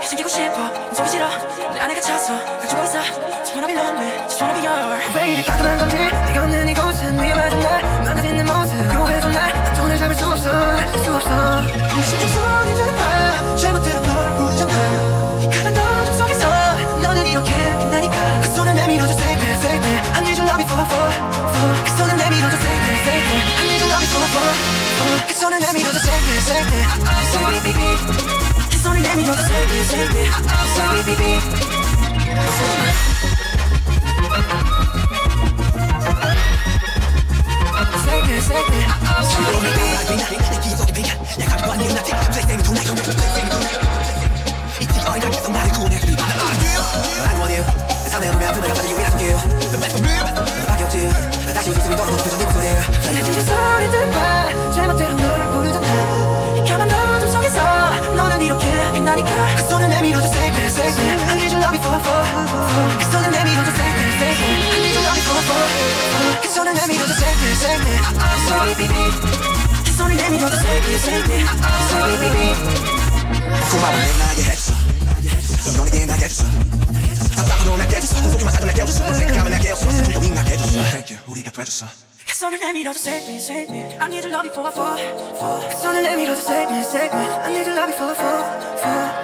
챙기고 싶어 숨이 싫어 내 안에 갇혔어 가지고 있어 Just wanna be lonely Just wanna be yours 왜 이리 따끔한 건지 네가 없는 이곳은 위험하던 날 맘에 내 모습 그거해도 날 손을 잡을 수 없어 수 없어 네 심장 속에 들어봐 잘못대로 널 부르잖아 가난 어둠 속에서 너는 이렇게 빛나니까 그 손을 내밀어줘 save it save it I need your love for 그 손을 내밀어줘 save it save it I need your love for 그 손을 내밀어줘 save it save it save it baby 그 손을 내밀어줘 save it save it save it baby save it save it 내 기억의 빛 내가 가지고 있는 나થી Plaything tonight 이틀 어린 날 계속 나를 구원해 I want you 내 삶에 보면 아픈 내가 빠지기 위해 숨겨 The best of me 너밖에 없지 다시 웃음이 돌아오는 표정 네 목소리에 내 진짜 소리 들어봐 잘못대로 너를 부르잖아 가만 어둠 속에서 너는 이렇게 빛나니까 그 손을 내밀어줘 save it save it I need your love for 그 손을 내밀어줘 save it save it I need your love for 그 손을 내밀어줘 save it save it save it baby 그 손을 내밀어줘 save it save it save it baby 고마워 내 나게 했어 너에게 나게 했어 답답하도 날 깨줬어 소중한 사도 날 깨워줬어 생각하면 날 깨웠어 슬픔이 날 깨줬어 Thank you 우리가 돼줬어 그 손을 내밀어줘 save me save me I need your love for 그 손을 내밀어줘 save me save me I need your love for